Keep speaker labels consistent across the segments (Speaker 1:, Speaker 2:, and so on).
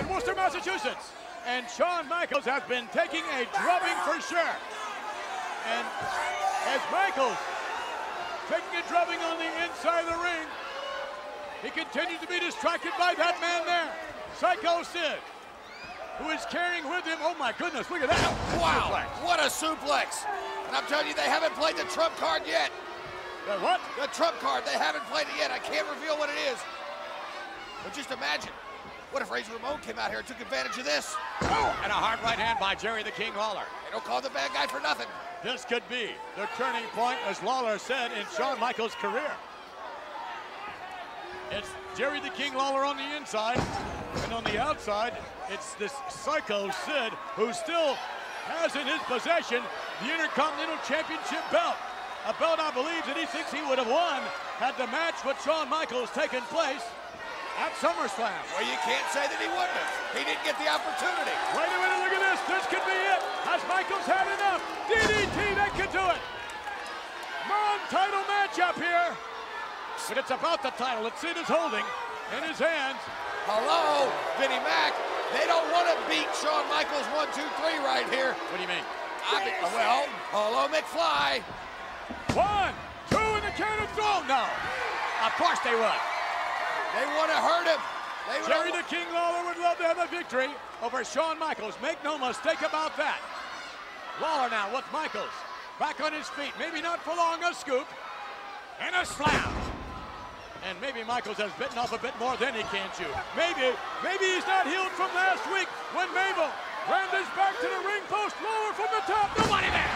Speaker 1: in Worcester, Massachusetts. And Shawn Michaels has been taking a drubbing for sure. And as Michaels taking a drubbing on the inside of the ring, he continues to be distracted by that man there, Psycho Sid, who is carrying with him, oh my goodness, look at that.
Speaker 2: Wow,
Speaker 1: suplex.
Speaker 2: What a suplex. And I'm telling you, they haven't played the trump card yet.
Speaker 1: The what?
Speaker 2: The trump card, they haven't played it yet. I can't reveal what it is. But just imagine, what if Razor Ramon came out here and took advantage of this?
Speaker 1: Oh, and a hard right hand by Jerry the King Lawler.
Speaker 2: They don't call the bad guy for nothing.
Speaker 1: This could be the turning point, as Lawler said, in Shawn Michaels' career. It's Jerry the King Lawler on the inside, and on the outside, it's this Psycho Sid, who still has in his possession the Intercontinental Championship belt. A belt I believe that he thinks he would have won had the match with Shawn Michaels taken place at SummerSlam.
Speaker 2: Well, you can't say that he wouldn't have. He didn't get the opportunity.
Speaker 1: Wait a minute, look at this. This could be it. Has Michaels had enough? DDT, that could do it. Non-title matchup here. But it's about the title that Sid is holding in his hands.
Speaker 2: Hello, Vinnie Mac. They don't want to beat Shawn Michaels 1, 2, 3 right here.
Speaker 1: What do you mean?
Speaker 2: Well, hello, McFly.
Speaker 1: 1, 2, and the count of throw. No. Of course they would.
Speaker 2: They want to hurt him.
Speaker 1: Jerry the King Lawler would love to have a victory over Shawn Michaels. Make no mistake about that. Lawler now with Michaels. Back on his feet. Maybe not for long. A scoop. And a slam. And maybe Michaels has bitten off a bit more than he can chew. Maybe he's not healed from last week when Mabel rammed his back to the ring post. Lawler from the top. Nobody there.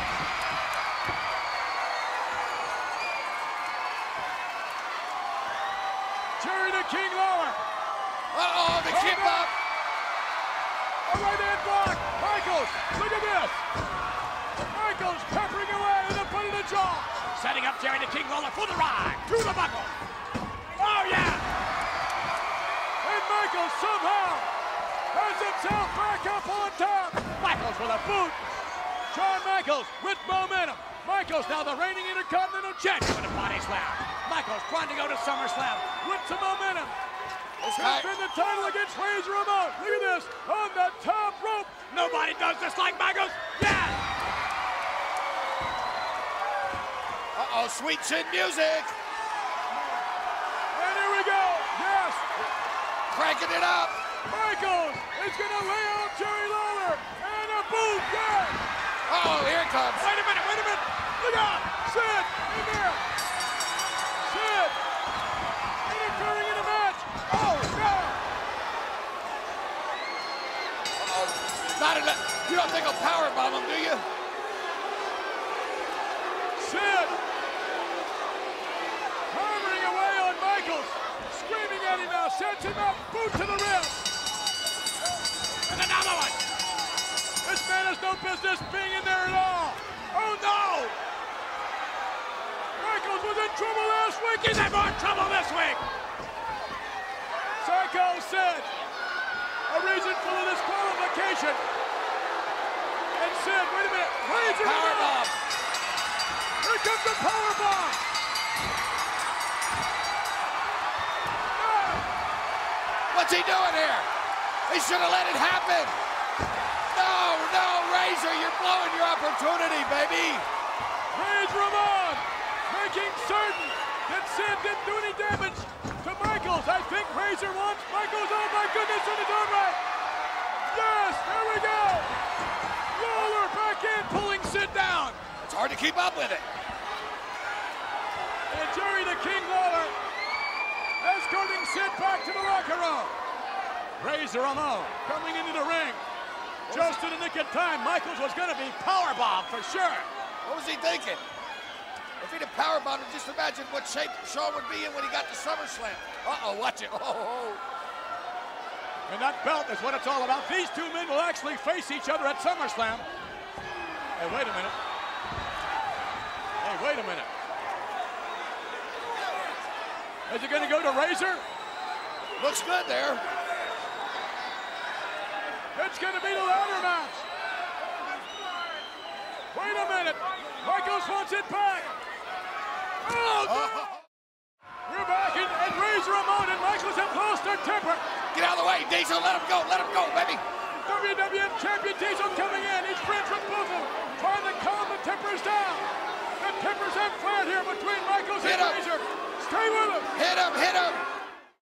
Speaker 1: Jerry the King Lawler.
Speaker 2: Uh-oh, the chip up.
Speaker 1: A right hand block. Michaels, look at this. Michaels peppering away in the front of the jaw. Setting up Jerry the King Lawler for the ride. To the buckle. Oh, yeah. And Michaels somehow has himself back up on top. Michaels with a boot. Shawn Michaels with momentum. Michaels now the reigning Intercontinental Champion with a body slam. Michaels trying to go to SummerSlam with some momentum. Defend the title against Razor Ramon. Look at this, on the top rope. Nobody does this like Michaels. Yes!
Speaker 2: Uh-oh, sweet chin music.
Speaker 1: And here we go, yes.
Speaker 2: Cranking it up.
Speaker 1: Michaels is gonna lay out Jerry Lawler. And a boot, yes.
Speaker 2: Uh-oh, here it comes.
Speaker 1: Wait a minute. Look out, Sid in there. Sid interfering in the match. Oh, no.
Speaker 2: Uh-oh. Not enough. You don't think I'll powerbomb him, do you?
Speaker 1: Sid hammering away on Michaels. Screaming at him now. Sets him up. Boot to the ribs. And another one. This man has no business being in there at all. Oh, no. Michaels was in trouble last week. He's in more trouble this week. Psycho Sid, a reason for the disqualification. And Sid, wait a minute. Razor
Speaker 2: Powerbomb.
Speaker 1: Here comes the powerbomb.
Speaker 2: What's he doing here? He should have let it happen. No, Razor, you're blowing your opportunity, baby.
Speaker 1: Razor Ramon making certain that Sid didn't do any damage to Michaels. I think Razor wants Michaels. Oh my goodness, in his own right. Yes, there we go. Lawler back in, pulling Sid down.
Speaker 2: It's hard to keep up with it.
Speaker 1: And Jerry the King Lawler escorting Sid back to the locker room. Razor Ramon coming into the ring. Just in the nick of time, Michaels was going to be powerbombed for sure.
Speaker 2: What was he thinking? If he'd have powerbombed him, just imagine what shape Shawn would be in when he got to SummerSlam. Uh-oh, watch it. Oh.
Speaker 1: And that belt is what it's all about. These two men will actually face each other at SummerSlam. Hey, wait a minute. Is it going to go to Razor?
Speaker 2: Looks good there.
Speaker 1: It's going to be the ladder match. Wait a minute. Michaels wants it back. Oh, We're back, and Razor Ramon and Michaels have lost their temper.
Speaker 2: Get out of the way, Diesel. Let him go.
Speaker 1: two.
Speaker 2: Hit him, hit him.